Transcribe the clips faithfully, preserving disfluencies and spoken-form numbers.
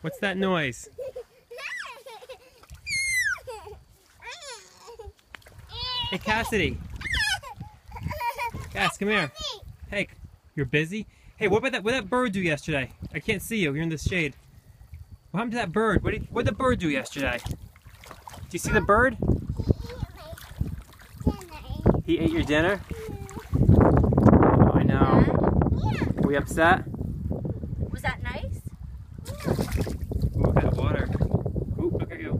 What's that noise? Hey, Cassidy. Cass, come here. Hey, you're busy? Hey, what about that? What did that bird do yesterday? I can't see you. You're in the shade. What happened to that bird? What did, what did the bird do yesterday? Did you see the bird? He ate your dinner? Oh, I know. Are we upset? Was that nice? Ooh, that water. Ooh, look at you.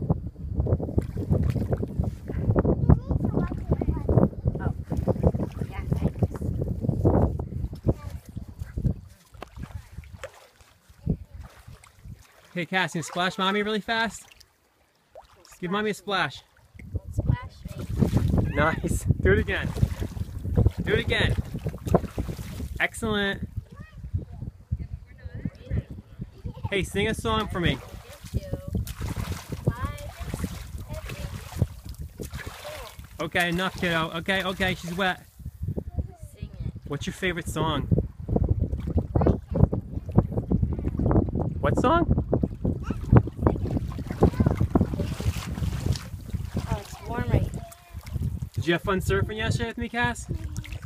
Oh. Yeah, thanks. Hey, Cass, can you splash Mommy really fast? Just give Mommy a splash. Don't splash me. Nice. Do it again. Do it again. Excellent. Hey, sing a song for me. Okay, enough, kiddo. Okay, okay, she's wet. Sing it. What's your favorite song? What song? Oh, it's warm right now. Did you have fun surfing yesterday with me, Cass? Did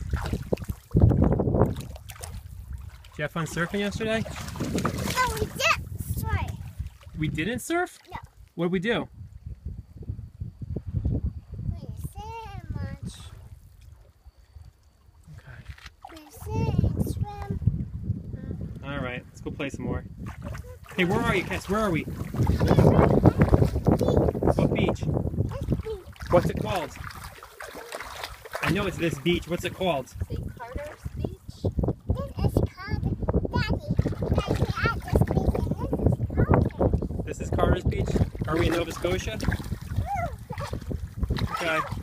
you have fun surfing yesterday? No, we didn't. Sorry. We didn't surf? No. What did we do? We swim much. Okay. We sing, swim. All right, let's go play some more. Hey, where are you, Cass? Where are we? What beach? What's it called? I know it's this beach. What's it called? Saint Carter's Beach? This is called Daddy. Daddy, I just beach and this is Carter. This is Carter's Beach. Are we in Nova Scotia? Okay.